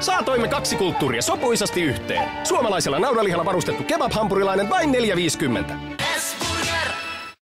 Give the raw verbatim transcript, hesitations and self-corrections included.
Saatoimme kaksi kulttuuria sopuisasti yhteen. Suomalaisella naudanlihalla varustettu kebab-hampurilainen vain neljä viisikymmentä.